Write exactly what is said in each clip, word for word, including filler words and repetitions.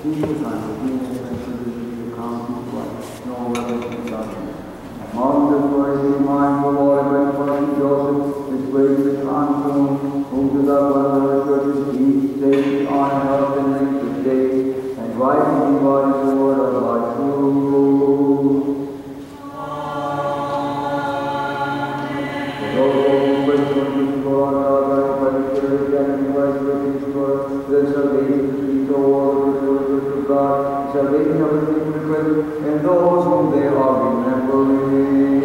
Jesus unto thee, and to come to life, no reverence unto. Among the glory mind, the Lord, by Father Joseph, his grace and consume, whom to the brother churches each day, honor, health, and length of days, and rightly embodies the word of our truth. The salvation of the world, the word of God, the salvation of the people, and those whom they are remembering.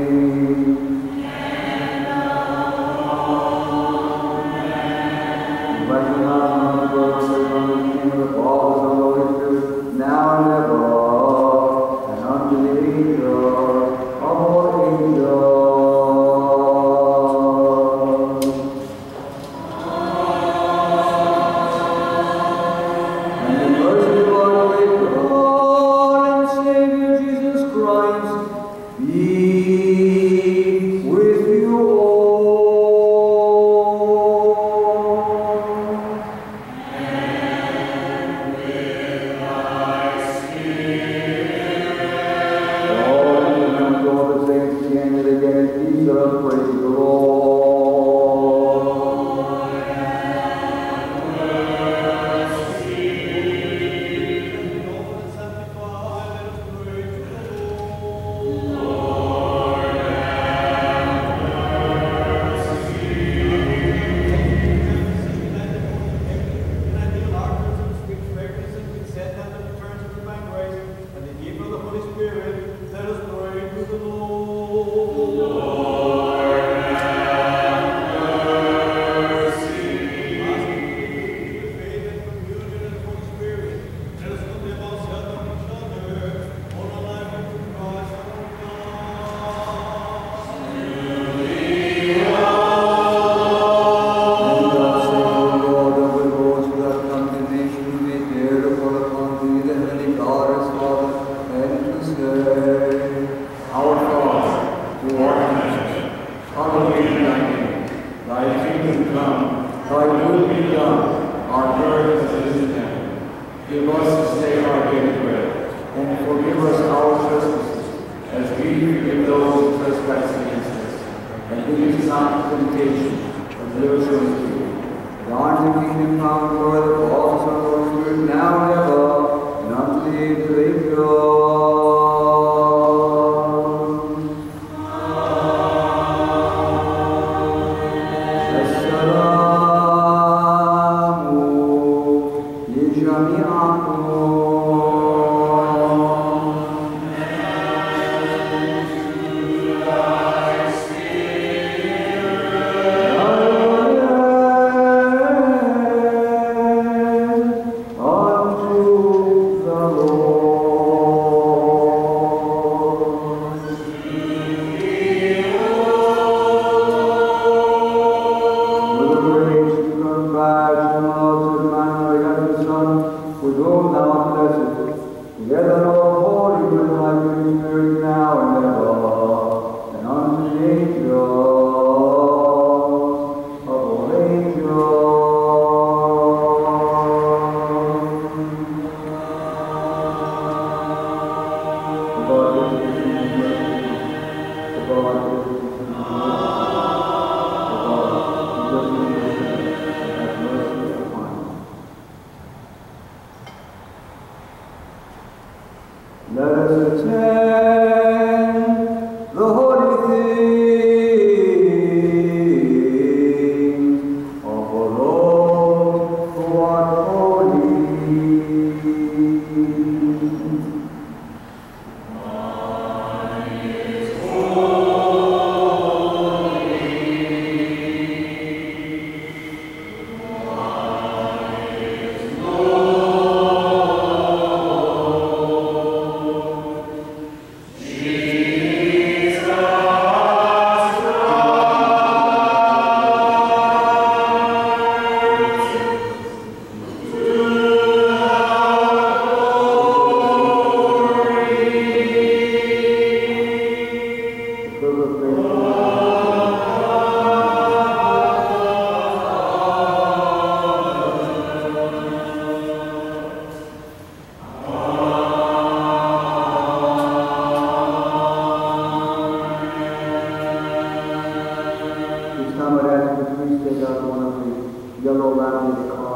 Blessing God, the Lord, the Son, the Father, and the Holy Spirit, now and ever, and unto the age of all ages.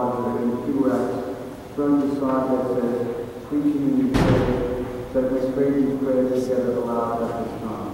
martyr in two acts, from the side that says, preaching in prayer, that we pray these prayers together aloud at this time.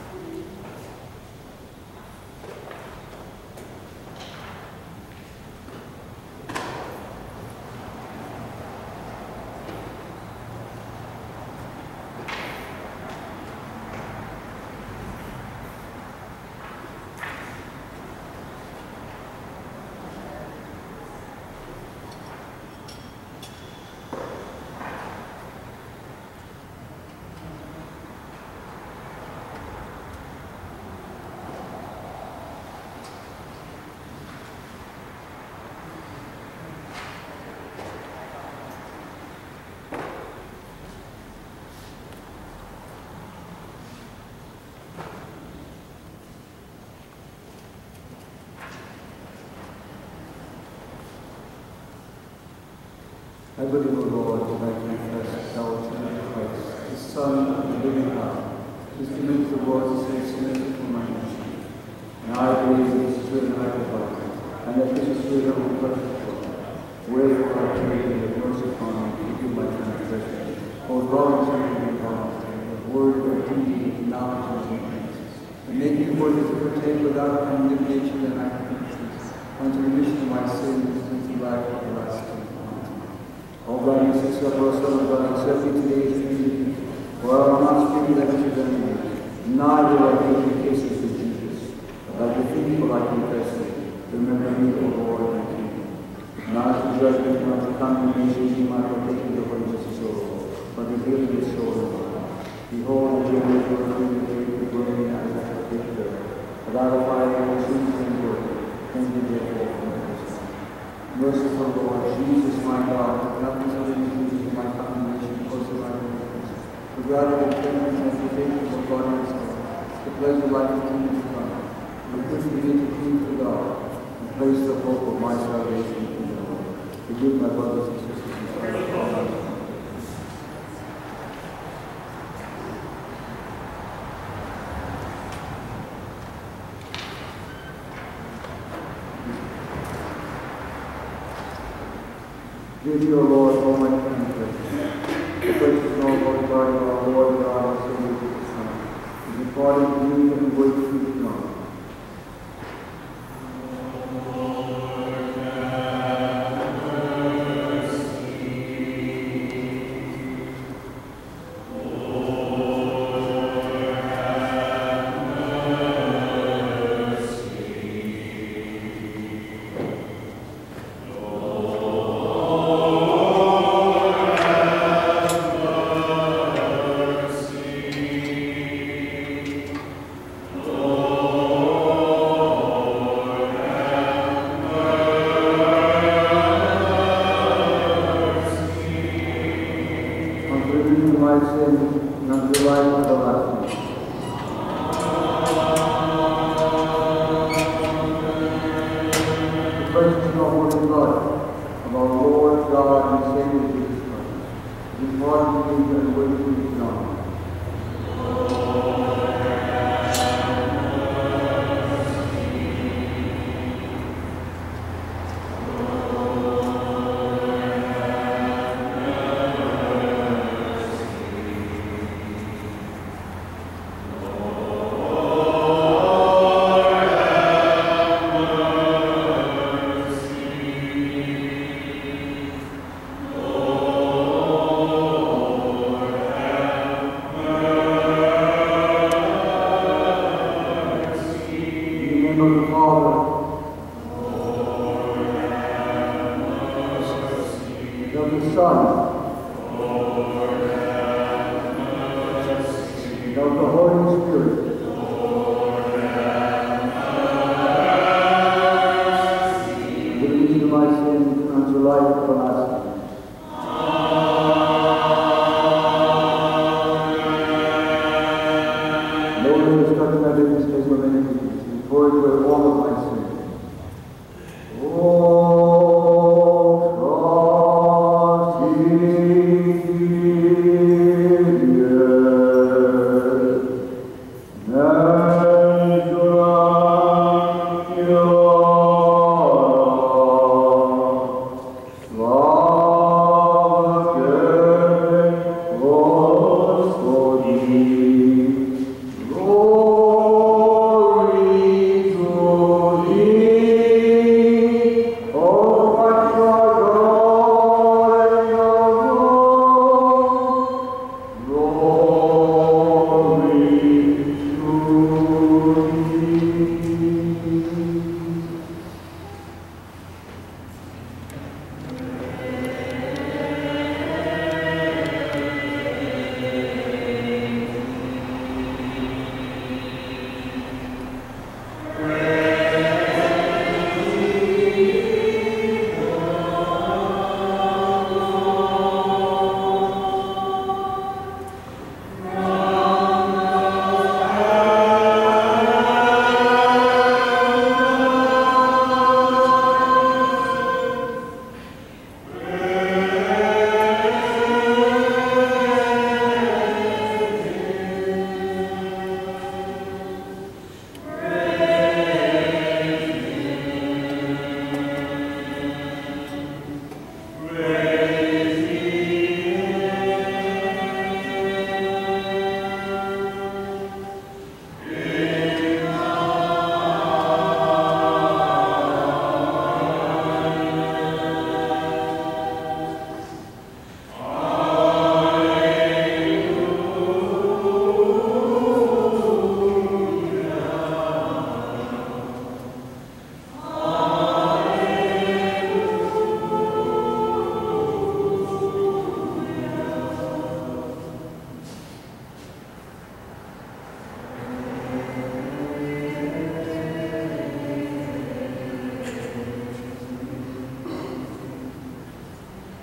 I believe, O Lord, that I confess thou art in Christ, the Son of the living God, whose committed the world to save sinners from my nation. And I believe in the Spirit and life of God, and that this is Spirit of the perfect God. Wherefore I pray thee, have mercy upon me, forgive my transgression. O God, and me God, of word, of deed, of knowledge, and obedience, and make me worthy to partake without condemnation and acquiescence, unto the remission of my sins and to life everlasting. O God, and sister of our Son of God, accept me today as community, for I will not speak that which is enemy, neither will I take the cases of Jesus. But like the thief will I confess it. Remember me, O Lord, and keep me. Not to judgment, not to condemnation, be my partaking of unjust soul, but the healing of soul and body. Behold, the joy of your freedom, the burning as I partake there. Without a fire, I will soon be endured. Thank you, therefore, for my mercy. Merciful Lord, Jesus, my God, help me to live in my condemnation because of my weakness. For gratitude, repentance, and forgiveness of God and His Son, to pleasure life and kingdom to come, and push me into clean to God, and place the hope of my salvation in the Lord. Forgive my brothers and sisters in Christ. Amen. Give you, O Lord, all my transgressions. The precious and all Lord God of our Lord God, our Savior Jesus Christ, is departing to you and wait for you tomorrow.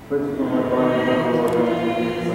Principle my body and my Lord, and Jesus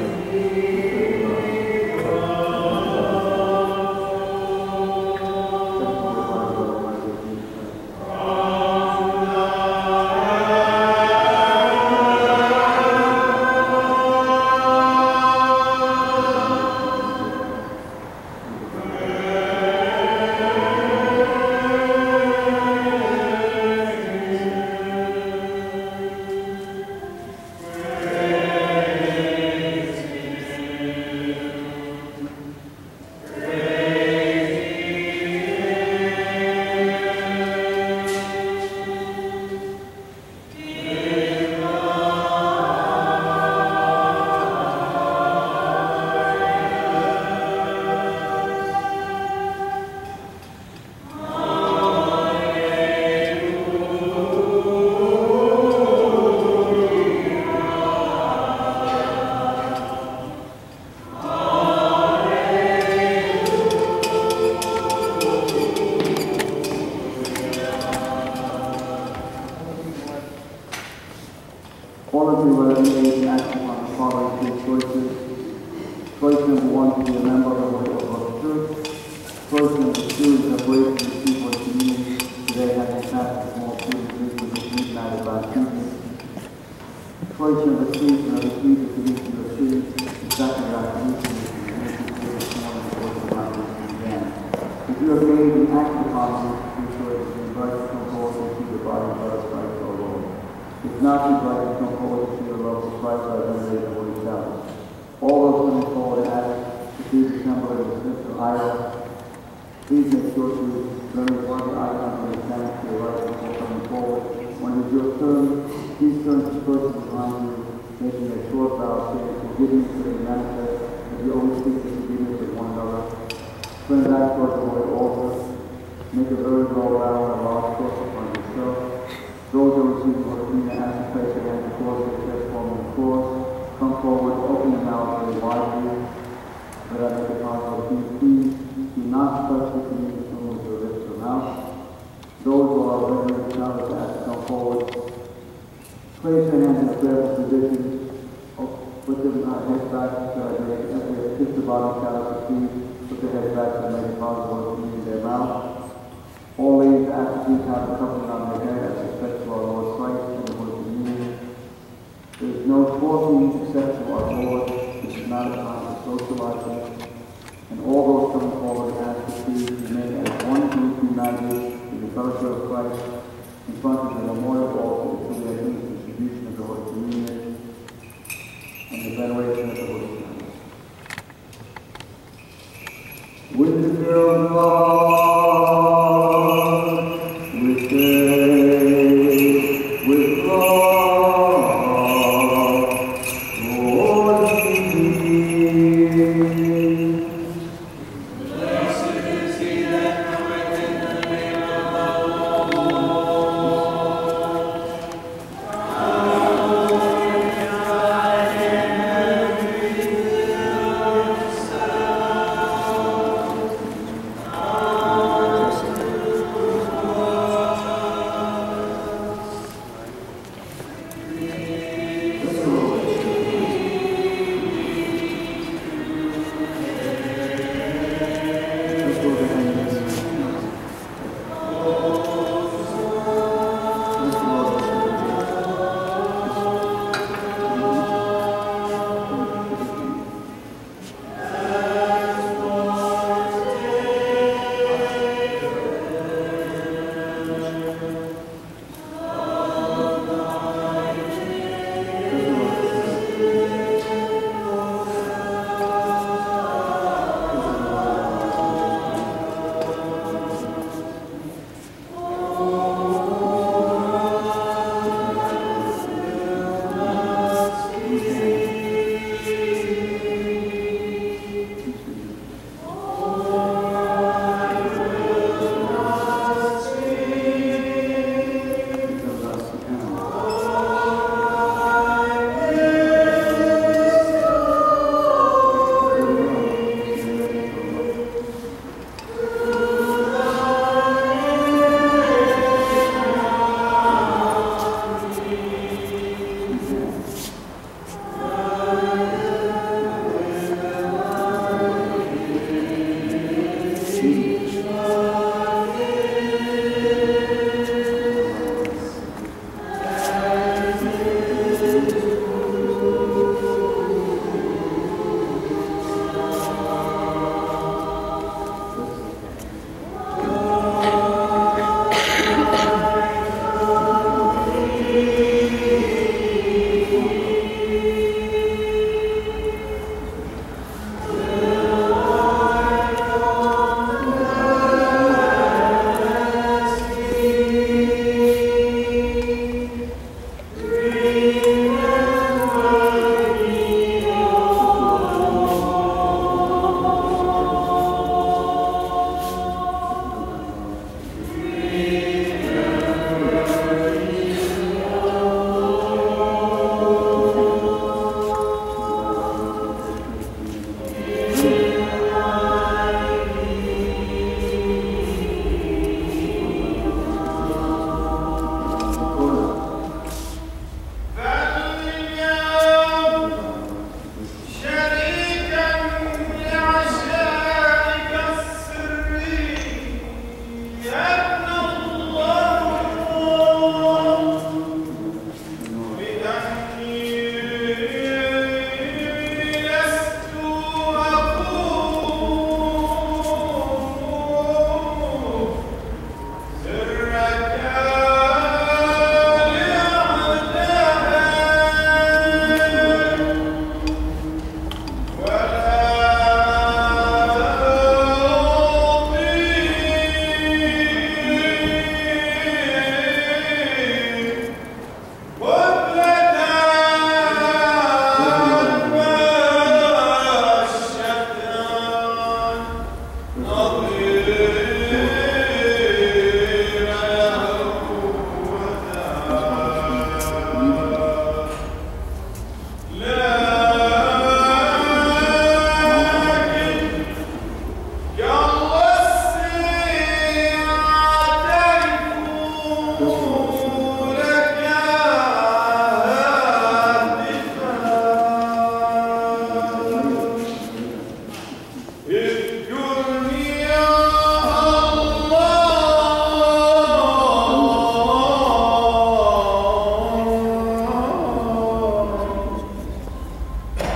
Blessed is he that cometh in the name of the Lord.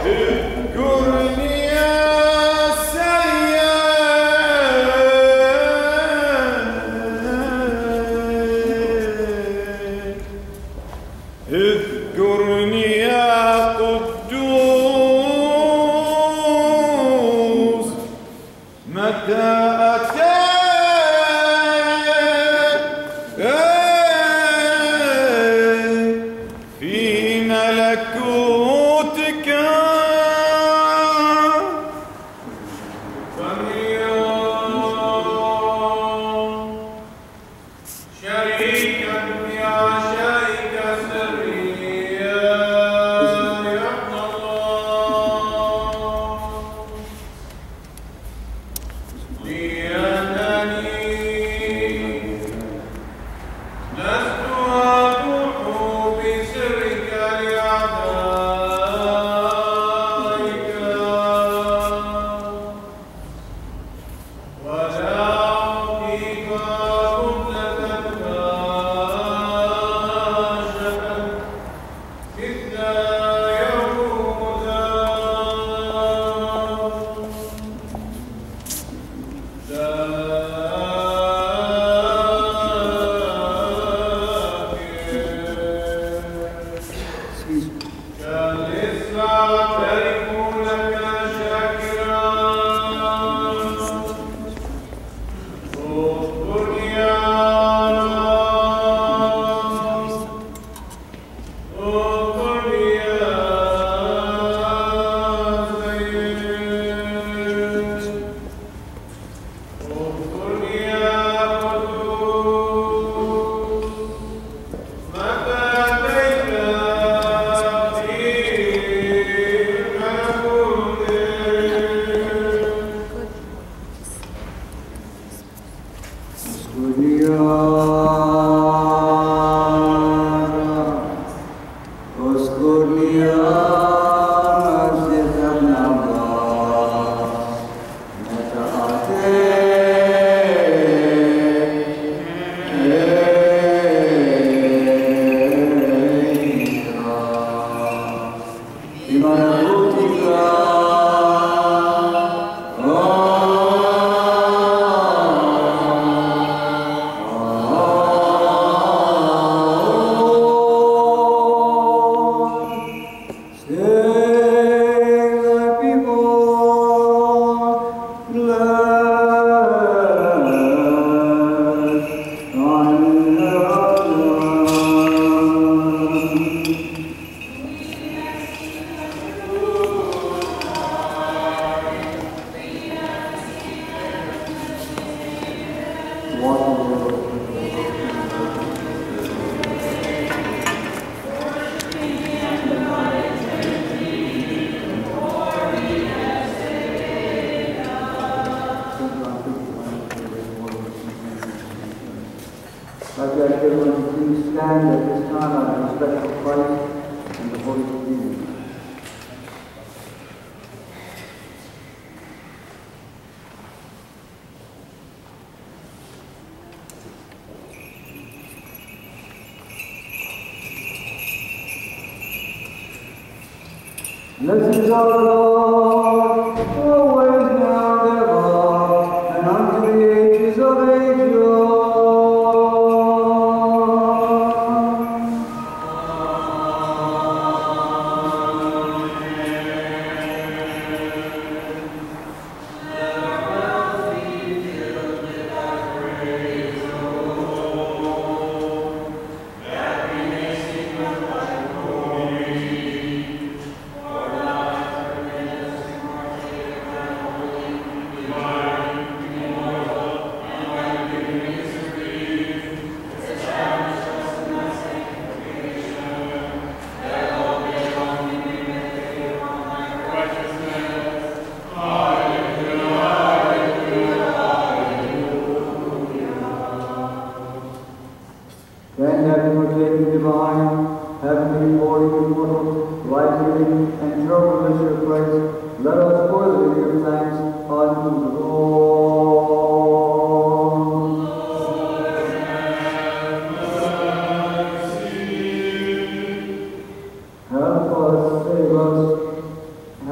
Blessed is our Lord, always, now, and ever, and unto the ages of ages. Then having partaken divine, heavenly, holy, immortal, life-giving, and eternal measure of Christ, let us worthily give thanks unto the Lord. Help us, save us,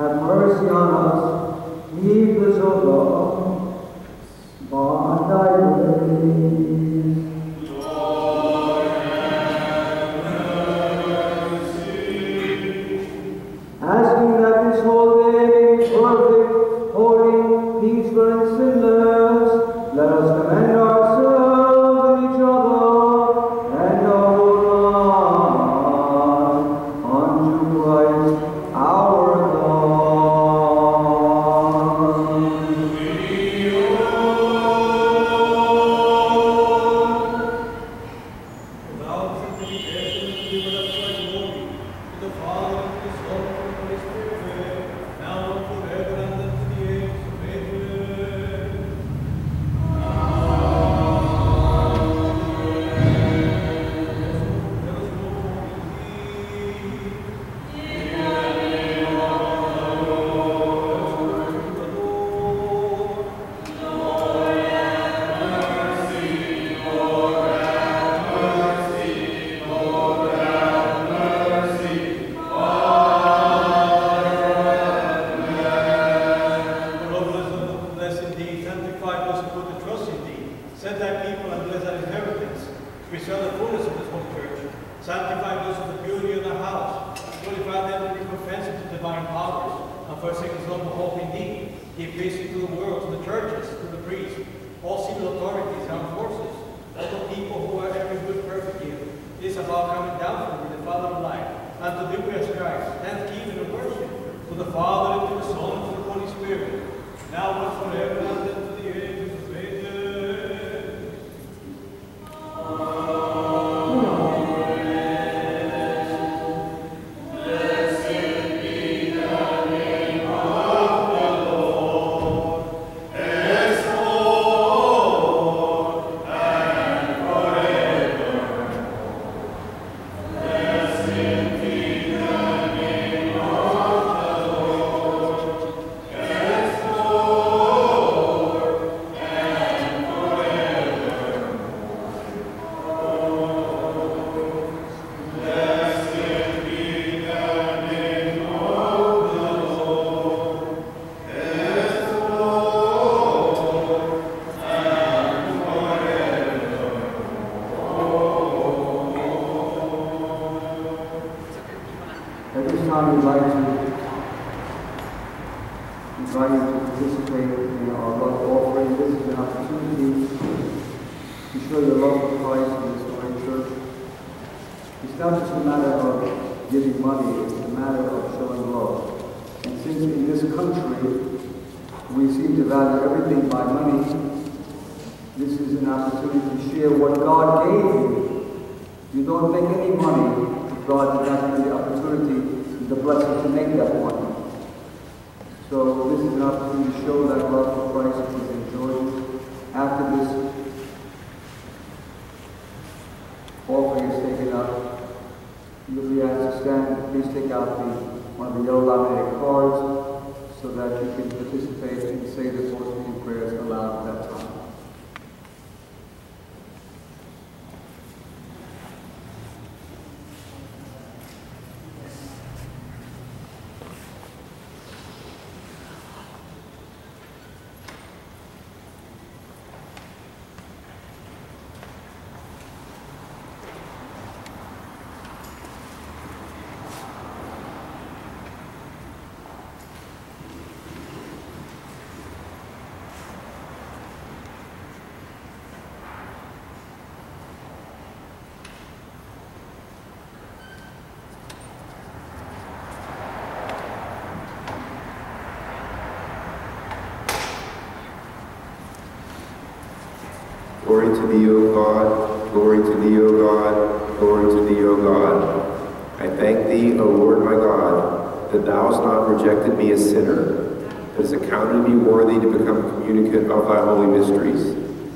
Glory to thee, O God, glory to thee, O God, glory to thee, O God. I thank thee, O Lord my God, that thou hast not rejected me a sinner, but hast accounted me worthy to become a communicant of thy holy mysteries.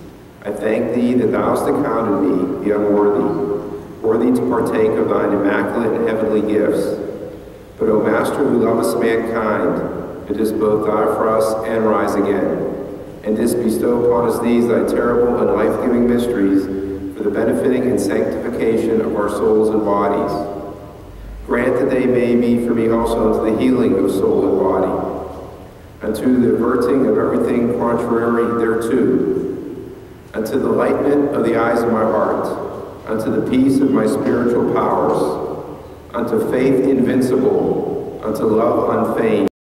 I thank thee that thou hast accounted me the unworthy, worthy to partake of thine immaculate and heavenly gifts. But, O Master who lovest mankind, bidst both die for us and rise again, and didst bestow upon us these thy terrible and life-giving mysteries for the benefiting and sanctification of our souls and bodies. Grant that they may be for me also unto the healing of soul and body, unto the averting of everything contrary thereto, unto the lightenment of the eyes of my heart, unto the peace of my spiritual powers, unto faith invincible, unto love unfeigned,